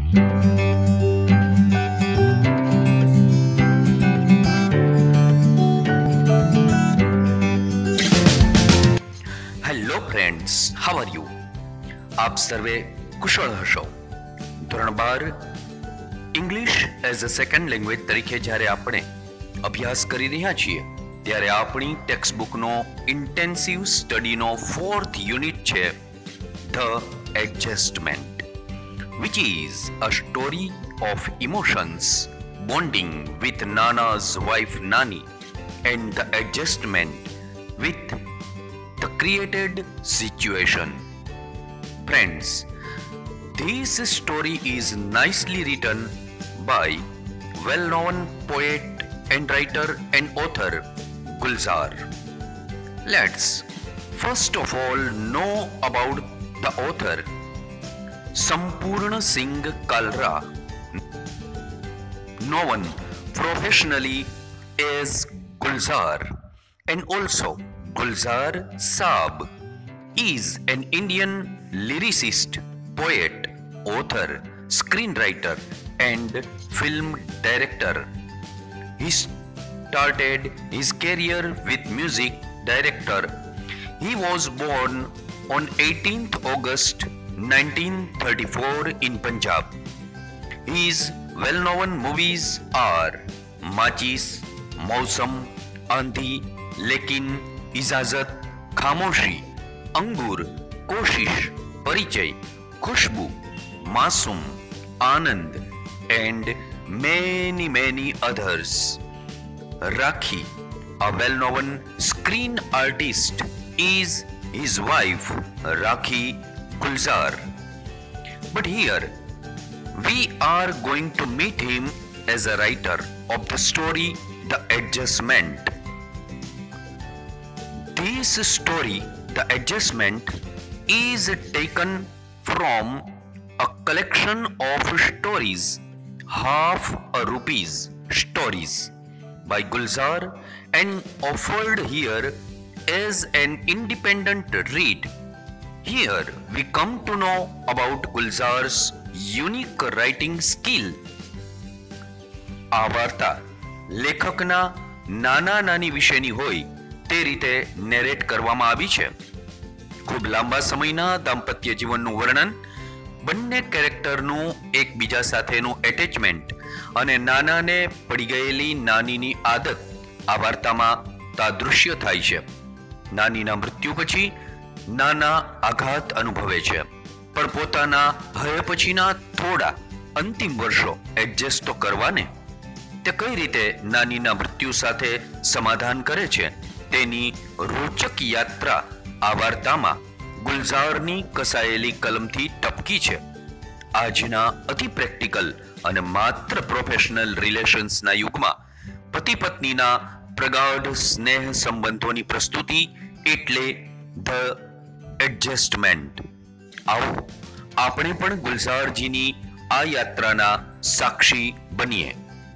Hello friends, how are you? આપ સર્વે કુશળ હશો. ધોરણ 12 English as a second language તરીકે જ્યારે આપણે અભ્યાસ કરી રહ્યા છીએ ત્યારે આપણી ટેક્સ્ટબુકનો ઇન્ટેન્સિવ સ્ટડીનો 4th યુનિટ છે the adjustment, which is a story of emotions bonding with Nana's wife Nani and the adjustment with the created situation. Friends, this story is nicely written by well-known poet and writer and author Gulzar. Let's first of all know about the author Sampurna Singh Kalra, known professionally as Gulzar and also Gulzar Saab, is an Indian lyricist, poet, author, screenwriter and film director. He started his career with music director. He was born on 18th August 1934 in Punjab. His well-known movies are Machis, Mausam, Andhi, Lekin, इजाजत, खामोशी, अंगूर, कोशिश, परिचय, खुशबू, मासूम, आनंद and many others. Rakhi, a well-known screen artist, is his wife Rakhi Gulzar. But here we are going to meet him as a writer of the story The Adjustment. This story, The Adjustment, is taken from a collection of stories, half a rupees stories by Gulzar, and offered here as an independent read. Here we come to know about Gulzar's unique writing skill. આ વાર્તા લેખકના નાના નાની વિશેની હોય તે રીતે narrate કરવામાં આવી છે. ખૂબ લાંબા સમયના દાંપત્ય જીવનનું વર્ણન, બંને કેરેક્ટરનું એકબીજા સાથેનું એટેચમેન્ટ અને નાનાને પડી ગયેલી નાનીની આદત આ વાર્તામાં તાદૃશ્ય થાય છે. નાનીના મૃત્યુ પછી નાના આઘાત અનુભવે છે, પણ પોતાના ભય પછીના થોડા અંતિમ વર્ષો એડજસ્ટ તો કરવાને. તે કઈ રીતે નાનીના મૃત્યુ સાથે સમાધાન કરે છે તેની રોચક યાત્રા આ વાર્તામાં ગુલઝારની કસાયેલી કલમથી ટપકી છે. આજના અતિ પ્રેક્ટિકલ અને માત્ર પ્રોફેશનલ રિલેશન્સના યુગમાં પતિ પત્નીના પ્રગાઢ સ્નેહ સંબંધોની પ્રસ્તુતિ એટલે ધ એડજસ્ટમેન્ટ. આવો આપણે પણ ગુલઝારજીની આ યાત્રાના સાક્ષી બનીએ.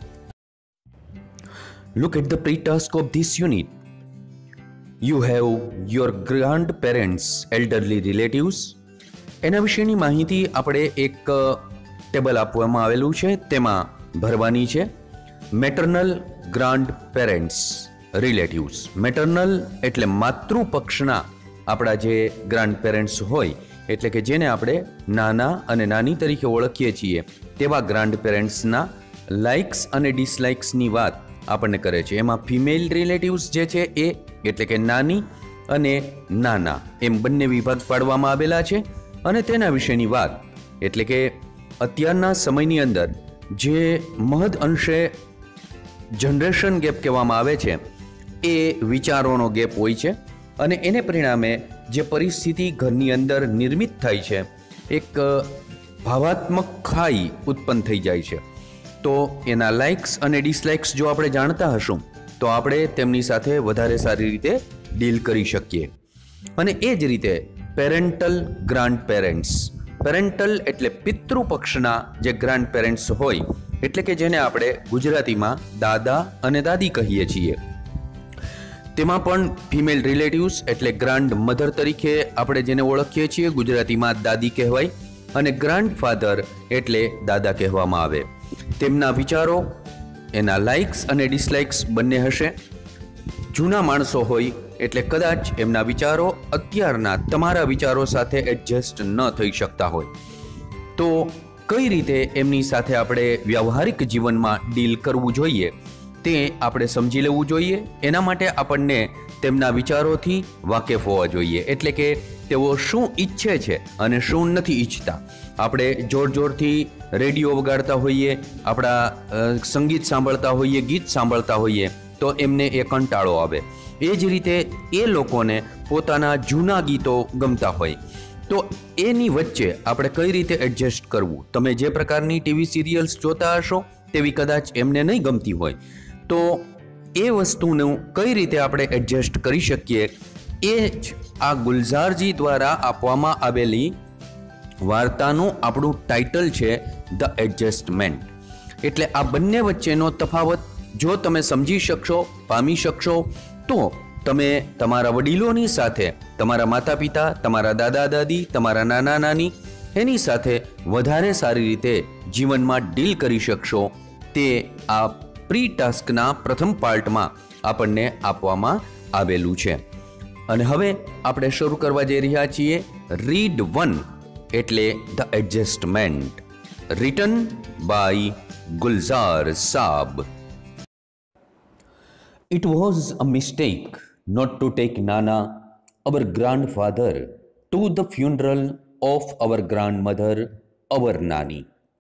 Look at the pre-task of this unit. You have your grandparents, elderly relatives. એના વિશેની માહિતી આપણે એક ટેબલ આપવામાં આવેલું છે તેમાં ભરવાની છે. Maternal grandparents relatives. Maternal એટલે માતૃપક્ષના આપણા જે ગ્રાન્ડ પેરેન્ટ્સ હોય એટલે કે જેને આપણે નાના અને નાની તરીકે ઓળખીએ છીએ તેવા ગ્રાન્ડ પેરેન્ટ્સના લાઇક્સ અને ડિસલાઇક્સની વાત આપણને કરે છે. એમાં ફિમેલ રિલેટિવ્સ જે છે એ એટલે કે નાની અને નાના એમ બંને વિભાગ પાડવામાં આવેલા છે. અને તેના વિશેની વાત એટલે કે અત્યારના સમયની અંદર જે મહદ અંશે જનરેશન ગેપ કહેવામાં આવે છે એ વિચારોનો ગેપ હોય છે અને એને પરિણામે જે પરિસ્થિતિ ઘરની અંદર નિર્મિત થાય છે એક ભાવાત્મક ખાઈ ઉત્પન્ન થઈ જાય છે. તો એના લાઇક્સ અને ડિસલાઇક્સ જો આપણે જાણતા હશું તો આપણે તેમની સાથે વધારે સારી રીતે ડીલ કરી શકીએ. અને એ જ રીતે પેરેન્ટલ ગ્રાન્ડ પેરેન્ટ્સ. પેરેન્ટલ એટલે પિતૃપક્ષના જે ગ્રાન્ડ પેરેન્ટ્સ હોય એટલે કે જેને આપણે ગુજરાતીમાં દાદા અને દાદી કહીએ છીએ. તેમાં પણ ફિમેલ રિલેટિવ્સ એટલે ગ્રાન્ડ મધર તરીકે આપણે જેને ઓળખીએ છીએ ગુજરાતીમાં દાદી કહેવાય. અને ગ્રાન્ડફાધર એટલે દાદા કહેવામાં આવે. તેમના વિચારો, એના લાઇક્સ અને ડિસલાઇક્સ બંને હશે. જૂના માણસો હોય એટલે કદાચ એમના વિચારો અત્યારના તમારા વિચારો સાથે એડજસ્ટ ન થઈ શકતા હોય. તો કઈ રીતે એમની સાથે આપણે વ્યવહારિક જીવનમાં ડીલ કરવું જોઈએ તે આપણે સમજી લેવું જોઈએ. એના માટે આપણને તેમના વિચારોથી વાકેફ હોવા જોઈએ. એટલે કે તેઓ શું ઈચ્છે છે અને શું નથી ઈચ્છતા. આપણે જોરથી રેડિયો વગાડતા હોઈએ, આપણા સંગીત સાંભળતા હોઈએ, ગીત સાંભળતા હોઈએ તો એમને એ કંટાળો આવે. એ જ રીતે એ લોકોને પોતાના જૂના ગીતો ગમતા હોય. તો એની વચ્ચે આપણે કઈ રીતે એડજસ્ટ કરવું. તમે જે પ્રકારની ટીવી સિરિયલ્સ જોતા હશો તેવી કદાચ એમને નહીં ગમતી હોય. તો એ વસ્તુનું કઈ રીતે આપણે એડજસ્ટ કરી શકીએ એ જ આ ગુલઝારજી દ્વારા આપવામાં આવેલી વાર્તાનું આપણું ટાઇટલ છે, ધ એડજસ્ટમેન્ટ. એટલે આ બંને વચ્ચેનો તફાવત જો તમે સમજી શકશો, પામી શકશો, તો તમે તમારા વડીલોની સાથે, તમારા માતા પિતા, તમારા દાદા દાદી, તમારા નાના નાની, એની સાથે વધારે સારી રીતે જીવનમાં ડીલ કરી શકશો. તે આ પ્રી ટાસ્કના પ્રથમ પાર્ટમાં આપણને આપવામાં આવેલું છે. અને હવે આપણે શરૂ કરવા જઈ રહ્યા છીએ રીડ 1 એટલે the adjustment, written by Gulzar Saab. It was a mistake not to take Nana, our grandfather, to the funeral of our grandmother, our Nani.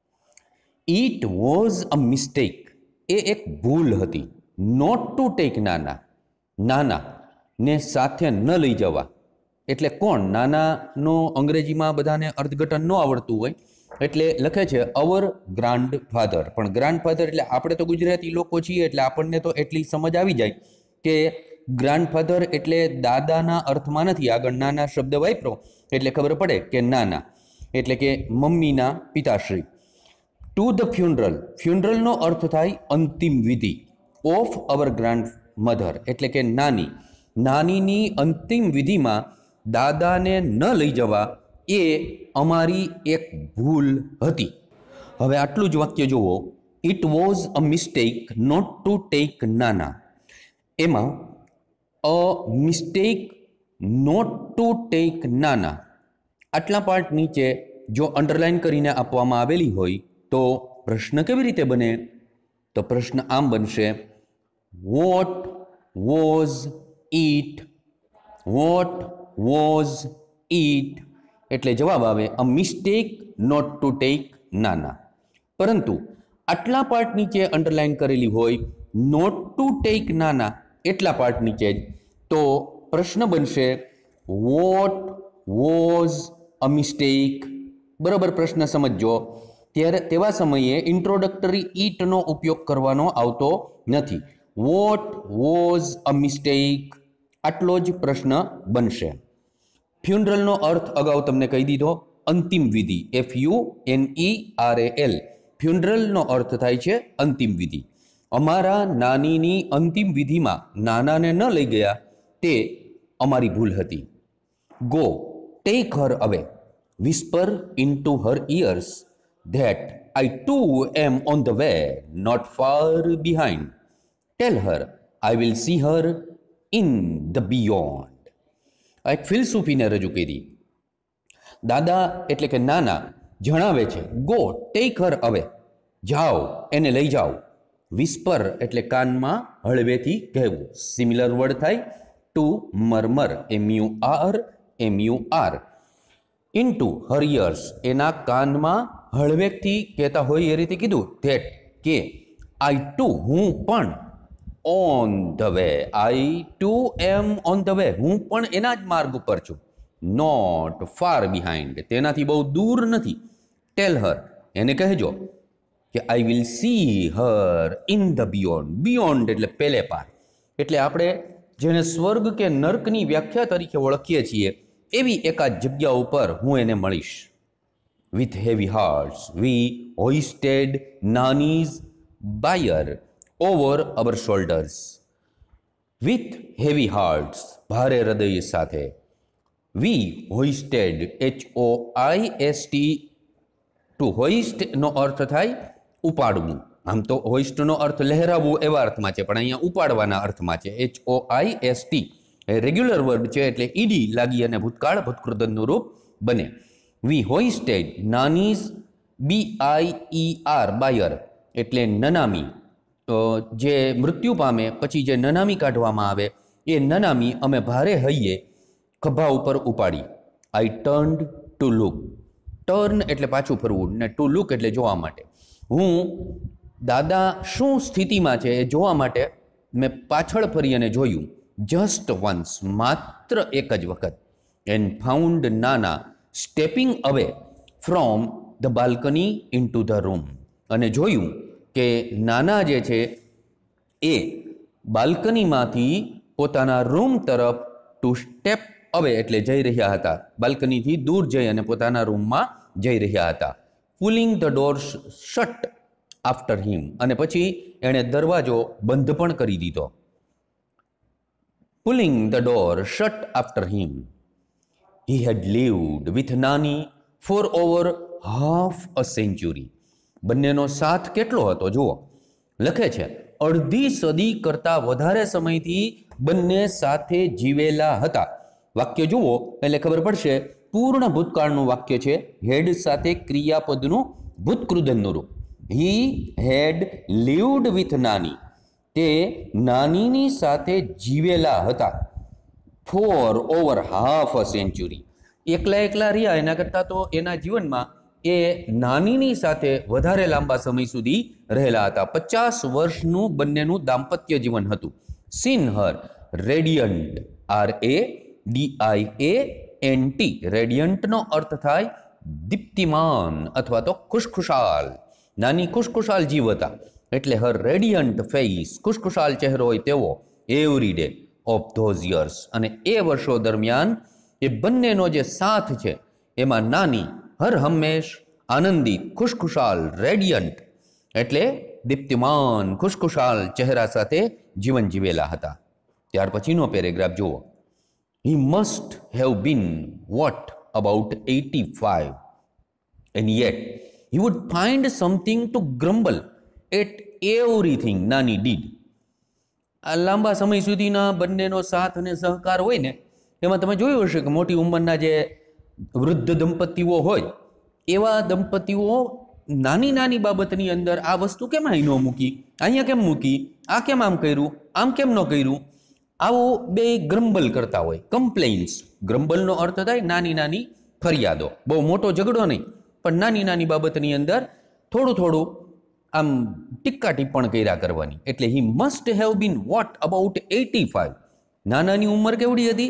It was a mistake. એ એક ભૂલ હતી. Not to take Nana. નાના ને સાથે ન લઈ જવા. એટલે કોણ? નાનાનો અંગ્રેજીમાં બધાને અર્થઘટન ન આવડતું હોય એટલે લખે છે અવર ગ્રાન્ડફાધર. પણ ગ્રાન્ડફાધર એટલે આપણે તો ગુજરાતી લોકો છીએ એટલે આપણને તો એટલી સમજ આવી જાય કે ગ્રાન્ડફાધર એટલે દાદાના અર્થમાં નથી. આગળ નાના શબ્દ વાપરો એટલે ખબર પડે કે નાના એટલે કે મમ્મીના પિતાશ્રી. ટુ ધ ફ્યુનરલ, ફ્યુનરલનો અર્થ થાય અંતિમ વિધિ. ઓફ અવર ગ્રાન્ડમધર એટલે કે નાની, નાનીની અંતિમ વિધિમાં દાદાને ન લઈ જવા એ અમારી એક ભૂલ હતી. હવે આટલું જ વાક્ય જુઓ. It was a mistake not to take Nana. એમાં a mistake not to take Nana આટલા પાર્ટ નીચે જો અંડરલાઇન કરીને આપવામાં આવેલી હોય તો પ્રશ્ન કેવી રીતે બને? તો પ્રશ્ન આમ બનશે, what was it, what was it. એટલે જવાબ આવે a mistake not to take Nana. પરંતુ આટલા પાર્ટ નીચે અંડરલાઇન કરેલી હોય નોટ ટુ ટેક નાના એટલા પાર્ટ નીચે જ, તો પ્રશ્ન બનશે વોટ વોઝ અ મિસ્ટેક. બરાબર, પ્રશ્ન સમજો. ત્યારે તેવા સમયે ઇન્ટ્રોડક્ટરી ઇટનો ઉપયોગ કરવાનો આવતો નથી. વોટ વોઝ અ મિસ્ટેક આટલો જ પ્રશ્ન બનશે. ફ્યુનરલનો અર્થ અગાઉ તમને કહી દીધો, અંતિમ વિધિ. FUNERAL. ફ્યુનરલનો અર્થ થાય છે અંતિમ વિધિ. અમારા નાનીની અંતિમ વિધિમાં નાનાને ન લઈ ગયા તે અમારી ભૂલ હતી. ગો, ટેક હર અવે, whisper into her ears that I too am on the way, not far behind. Tell her I will see her in the beyond. આ એક ફિલસૂફીને રજૂ કરી. દાદા એટલે કે નાના જણાવે છે, ગો ટેક હર અવે, જાઓ એને લઈ જાઓ. વિસ્પર એટલે કાનમાં હળવેથી કહેવું. સિમિલર વર્ડ થાય to murmur, MUR. Into her ears એના કાનમાં હળવેકથી કહેતા હોય એ રીતે કીધું. ધેટ કે આઈ ટુ હું પણ, on the way, I too am on the way હું પણ એના જ માર્ગ ઉપર છું. નોટ ફાર બિહાઇન્ડ તેનાથી બહુ દૂર નથી. ટેલ હર એને કહેજો કે I will see her in the beyond. Beyond એટલે પેલે પાર. એટલે આપણે જેને સ્વર્ગ કે નર્કની વ્યાખ્યા તરીકે ઓળખીએ છીએ એવી એકાદ જગ્યા ઉપર હું એને મળીશ. With heavy hearts we hoisted Nani's bier over our shoulders. With heavy hearts ભારે હૃદય સાથે. વી હોઇસ્ટેડ HOISTED ટુ હોઇસ્ટનો અર્થ થાય ઉપાડવું. આમ તો હોઇસ્ટનો અર્થ લહેરાવવું એવા અર્થમાં છે, પણ અહીંયા ઉપાડવાના અર્થમાં છે. HOIST એ રેગ્યુલર વર્બ છે, એટલે ઈડી લાગી અને ભૂતકાળ ભૂતકૃતનું રૂપ બને. વી હોઇસ્ટેડ નાનીઝ BIER બાયર એટલે નનામી, જે મૃત્યુ પામે પછી જે નનામી કાઢવામાં આવે એ નનામી અમે ભારે હૈયે ખભા ઉપર ઉપાડી. I turned to look. Turn એટલે પાછું ફરવું ને ટુ લુક એટલે જોવા માટે. હું દાદા શું સ્થિતિમાં છે એ જોવા માટે મેં પાછળ ફરી અને જોયું. જસ્ટ વન્સ માત્ર એક જ વખત. And found Nana stepping away from the balcony into the room. અને જોયું કે નાના જે છે એ બાલ્કનીમાંથી પોતાના રૂમ તરફ ટુ સ્ટેપ અવે એટલે જઈ રહ્યા હતા. બાલ્કનીથી દૂર જઈ અને પોતાના રૂમમાં જઈ રહ્યા હતા. Pulling the door shut after him. અને પછી એણે દરવાજો બંધ પણ કરી દીધો. Pulling the door shut after him. He had lived with Nani for over half a century. બંનેનો સાથ કેટલો હતો જુઓ. લખે છે અડધી સદી કરતાં વધારે સમયથી બંને સાથે જીવેલા હતા. વાક્ય જુઓ એટલે ખબર પડશે પૂર્ણ ભૂતકાળનું વાક્ય છે. હેડ સાથે ક્રિયાપદનું ભૂતકૃદનનું રૂપ. હી હેડ લીવડ વિથ નાની. તે નાનીની સાથે જીવેલા હતા. For over half a century. એકલા રહ્યા એના કરતાં તો એના જીવનમાં એ નાનીની સાથે વધારે લાંબા સમય સુધી રહેલા હતા. 50 વર્ષનું બંનેનું દાંપત્ય જીવન હતું. Seen her radiant RADIANT. રેડિયન્ટનો અર્થ થાય દીપ્તિમાન અથવા તો ખુશખુશાલ. નાની ખુશખુશાલ જીવ હતા એટલે હર રેડિયન્ટ ફેસ, ખુશખુશાલ ચહેરો હોય તેવો every day of those years. અને એ વર્ષો દરમિયાન એ બંનેનો જે સાથ છે એમાં નાની હર હંમેશ આનંદિત, ખુશખુશાલ, રેડિયન્ટ એટલે દીપ્તિમાન ખુશખુશાલ ચહેરા સાથે જીવન જીવેલા હતા. ત્યાર પછીનો પેરેગ્રાફ જુઓ. He must have been what about 85 and yet he would find something to grumble at everything નાની did. આ લાંબા સમય સુધીના બંનેનો સાથ અને સહકાર હોય ને એમાં તમે જોયું હશે કે મોટી ઉંમરના જે વૃદ્ધ દંપતીઓ હોય એવા દંપતીઓ નાની નાની બાબતની અંદર આ વસ્તુ કેમ અહીં ન મૂકી, અહીંયા કેમ મૂકી, આ કેમ આમ કર્યું, આમ કેમ ન કર્યું, આવો બે ગ્રમ્બલ કરતા હોય. કમ્પ્લેન્સ. ગ્રમ્બલનો અર્થ થાય નાની નાની ફરિયાદો. બહુ મોટો ઝઘડો નહીં, પણ નાની નાની બાબતની અંદર થોડું થોડું આમ ટીક્કા ટિપ્પણ કર્યા કરવાની. એટલે he must have been what about 85. નાનાની ઉંમર કેવડી હતી?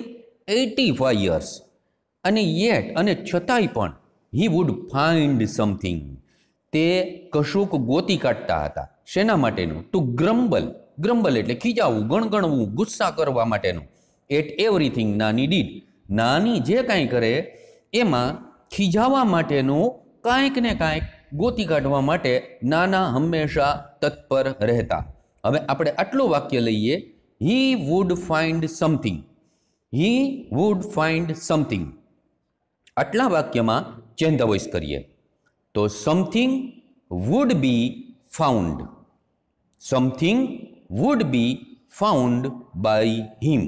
85 યર્સ. અને યેટ અને છતાંય પણ હી વુડ ફાઇન્ડ સમથિંગ. તે કશુંક ગોતી કાઢતા હતા. શેના માટેનું? ટુ ગ્રમ્બલ. ગ્રમ્બલ એટલે ખીજાવવું, ગણગણવું, ગુસ્સા કરવા માટેનું. At everything Nani did. નાની જે કાંઈ કરે એમાં ખીજાવા માટેનું કાંઈક ને કાંઈક ગોતી કાઢવા માટે નાના હંમેશા તત્પર રહેતા. હવે આપણે આટલું વાક્ય લઈએ. He would find something. He would find something. આટલા વાક્યમાં ચેન્જ ધ વોઇસ કરીએ તો something would be found. Something would be found by him.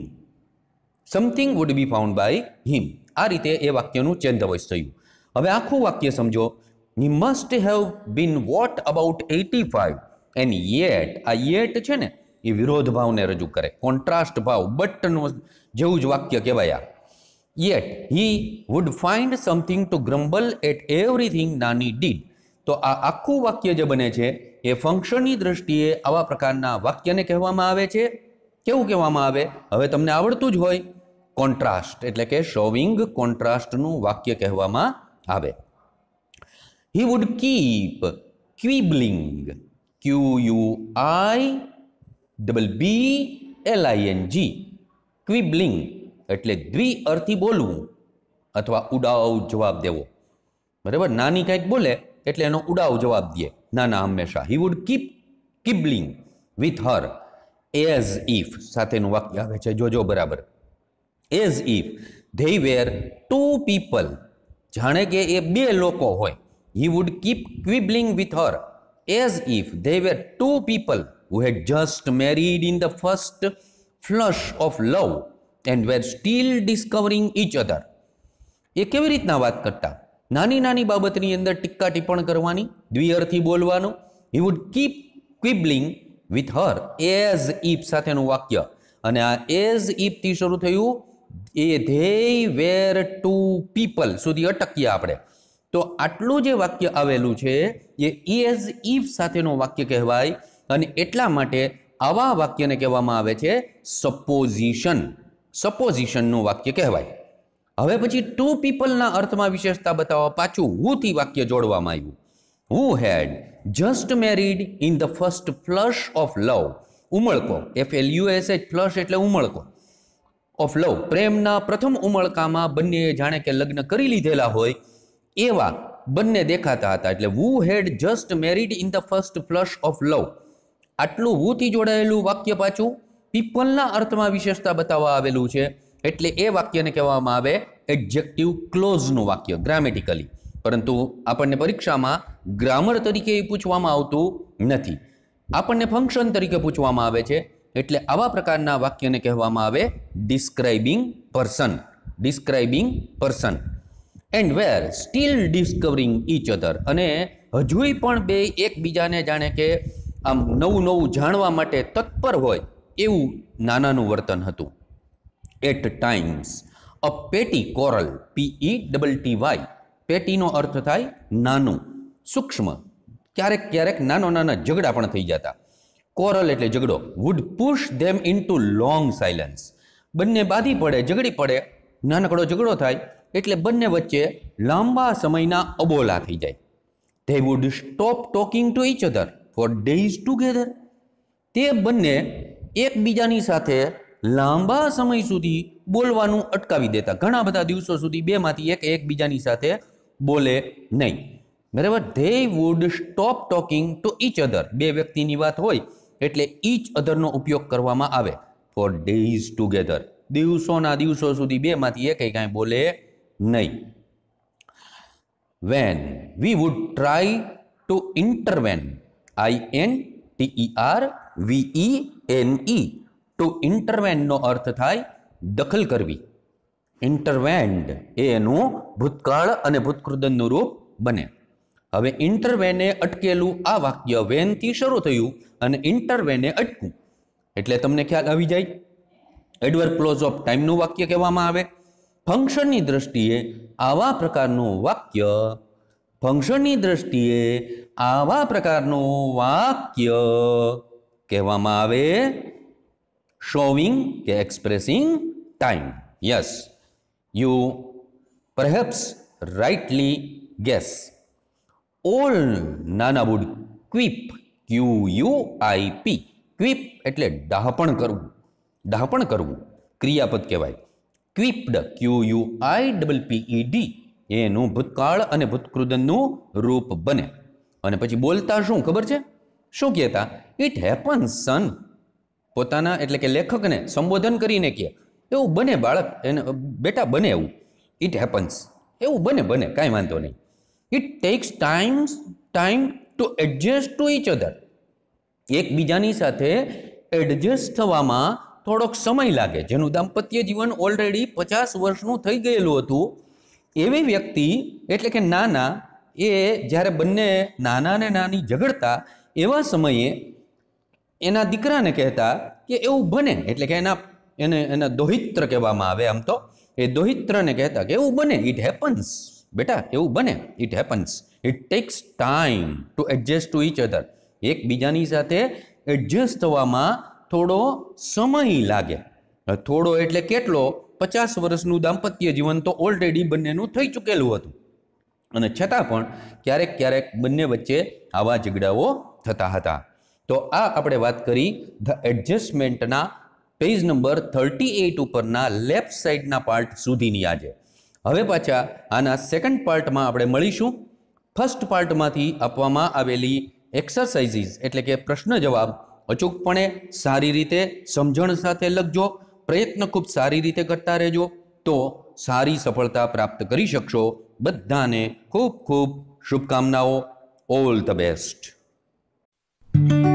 Something would be found by him. આ રીતે એ વાક્યનું ચેન્જ ધ વોઇસ થયું. હવે આખું વાક્ય સમજો. He must have been what about 85 and yet. આ યેટ છે ને એ વિરોધ ભાવને રજૂ કરે, કોન્ટ્રાસ્ટ ભાવ, બટનું જેવું જ વાક્ય કહેવાય. Yet he would find something to grumble at everything Nani did. તો આ આખું વાક્ય જે બને છે એ ફંક્શનની દ્રષ્ટિએ આવા પ્રકારના વાક્યને કહેવામાં આવે છે. કેવું કહેવામાં આવે? હવે તમને આવડતું જ હોય. કોન્ટ્રાસ્ટ એટલે કે શોવિંગ કોન્ટ્રાસ્ટનું વાક્ય કહેવામાં આવે. He would keep quibbling. QUIBBLING. Quibbling એટલે દ્વિઅર્થી બોલવું અથવા ઉડાવ જવાબ દેવો. બરાબર? નાની કંઈક બોલે એટલે એનો ઉડાવ જવાબ દે નાના હંમેશા. He would keep quibbling with her as if. સાથેનું વાક્ય આવે છે, જોજો બરાબર. As if they were two people. જાણે કે એ બે લોકો હોય. he would keep quibbling with her as if they were two people who had just married in the first flush of love and were still discovering each other. એ કેવી રીતના વાત કરતા? નાની નાની બાબતની અંદર ટીક્કા ટિપ્પણ કરવાની, દ્વિઅર્થી બોલવાનું. he would keep quibbling with her as if સાથેનું વાક્ય, અને આ as if થી શરૂ થયું, એ they were two people સુધી અટકીએ આપણે. તો આટલું જે વાક્ય આવેલું છે એ as if સાથેનું વાક્ય કહેવાય, અને એટલા માટે આવા વાક્યને કહેવામાં આવે છે સપોઝિશન. સપોઝિશનનું વાક્ય કહેવાય. હવે પછી ટુ પીપલના અર્થમાં વિશેષતા બતાવવા પાછું who થી વાક્ય જોડવામાં આવ્યું. who had just married in the first flush of love. ઉમળકો, FLUSH, ફ્લશ એટલે ઉમળકો, ઓફ લવ, પ્રેમના પ્રથમ ઉમળકામાં બંને જાણે કે લગ્ન કરી લીધેલા હોય એવા બંને દેખાતા હતા. એટલે who had just married in the first flush of love. આટલું who થી જોડાયેલું વાક્ય પાછું પીપલના અર્થમાં વિશેષતા બતાવવા આવેલું છે, એટલે એ વાક્યને કહેવામાં આવે એડજેક્ટિવ ક્લોઝનું વાક્ય ગ્રામેટિકલી. પરંતુ આપણને પરીક્ષામાં ગ્રામર તરીકે એ પૂછવામાં આવતું નથી, આપણને ફંક્શન તરીકે પૂછવામાં આવે છે. એટલે આવા પ્રકારના વાક્યને કહેવામાં આવે describing person. Describing person. And were still discovering each other. અને હજુય પણ બે એકબીજાને જાણે કે આમ નવું નવું જાણવા માટે તત્પર હોય એવું નાનાનું વર્તન હતું. એટ ટાઈમ્સ અ પેટી કોરલ, PETTY, પેટીનો અર્થ થાય નાનું, સૂક્ષ્મ. ક્યારેક ક્યારેક નાના ઝઘડા પણ થઈ જતા. કોરલ એટલે ઝઘડો. Would push them into long silence. બંને બાધી પડે, ઝઘડી પડે, નાનકડો ઝઘડો થાય એટલે બંને વચ્ચે લાંબા સમયના અબોલા થઈ જાય. They would stop talking to each other for days together. તે બંને એકબીજાની સાથે લાંબા સમય સુધી બોલવાનું અટકાવી દેતા. ઘણા બધા દિવસો સુધી બેમાંથી એકબીજાની સાથે બોલે નહીં. બરાબર. They would stop talking to each other. બે વ્યક્તિની વાત હોય એટલે ઈચ અધરનો ઉપયોગ કરવામાં આવે. Four days together. દિવસોના દિવસો સુધી બેમાંથી કાંઈ બોલે નહીં. When we would try to intervene, INTERVENE. To ઇન્ટરવેનનો અર્થ થાય દખલ કરવી. ઇન્ટરવેન્ડ એનું ભૂતકાળ અને ભૂતકૃદનનું રૂપ બને. હવે ઇન્ટરવેને અટકેલું આ વાક્ય વેનથી શરૂ થયું અને ઇન્ટરવેને અટકું એટલે તમને ખ્યાલ આવી જાય. એડવર્બ ક્લોઝ ઓફ ટાઈમનું વાક્ય કહેવામાં આવે. ફંક્શનની દ્રષ્ટિએ આવા પ્રકારનું વાક્ય, ફંક્શનની દ્રષ્ટિએ આવા પ્રકારનું વાક્ય કહેવામાં આવે શોવિંગ કે expressing time. Yes, you perhaps rightly guess. All Nana would quip, QUIP. Quip એટલે ડહાપણ કરવું. ડહાપણ કરવું ક્રિયાપદ કહેવાય. ક્વિપ્ડ, QUIPPED, એનું ભૂતકાળ અને ભૂતકૃદનનું રૂપ બને. અને પછી બોલતા શું ખબર છે? શું કહેતા? It happens son. પોતાના એટલે કે લેખકને સંબોધન કરીને કહે એવું બને બાળક, એને બેટા બને એવું. ઇટ હેપન્સ, એવું બને, કાંઈ વાંધો નહીં. It takes time to adjust to each other. એકબીજાની સાથે એડજસ્ટ થવામાં થોડોક સમય લાગે. જેનું દાંપત્ય જીવન ઓલરેડી 50 વર્ષનું થઈ ગયેલું હતું એવી વ્યક્તિ એટલે કે નાના, એ જ્યારે બંને નાના ને નાની ઝઘડતા એવા સમયે એના દીકરાને કહેતા કે એવું બને, એટલે કે એના દોહિત્ર કહેવામાં આવે. આમ તો એ દોહિત્રને કહેતા કે એવું બને, ઇટ હેપન્સ, બેટા એવું બને, it happens. It takes time to adjust to each other. એકબીજાની સાથે એડજસ્ટ થવામાં થોડો સમય લાગે. થોડો એટલે કેટલો? 50 વર્ષનું દાંપત્ય જીવન તો ઓલરેડી બંનેનું થઈ ચૂકેલું હતું, અને છતાં પણ ક્યારેક ક્યારેક બંને વચ્ચે આવા ઝઘડાઓ થતા હતા. તો આ આપણે વાત કરી ધ એડજસ્ટમેન્ટના પેજ નંબર 38 ઉપરના લેફ્ટ સાઈડના પાર્ટ સુધીની આજે. હવે પાછા આના સેકન્ડ પાર્ટમાં આપણે મળીશું. ફર્સ્ટ પાર્ટમાંથી આપવામાં આવેલી એક્સરસાઇઝીસ એટલે કે પ્રશ્ન જવાબ અચૂકપણે સારી રીતે સમજણ સાથે લખજો. પ્રયત્ન ખૂબ સારી રીતે કરતા રહેજો તો સારી સફળતા પ્રાપ્ત કરી શકશો. બધાને ખૂબ ખૂબ શુભકામનાઓ. All the best.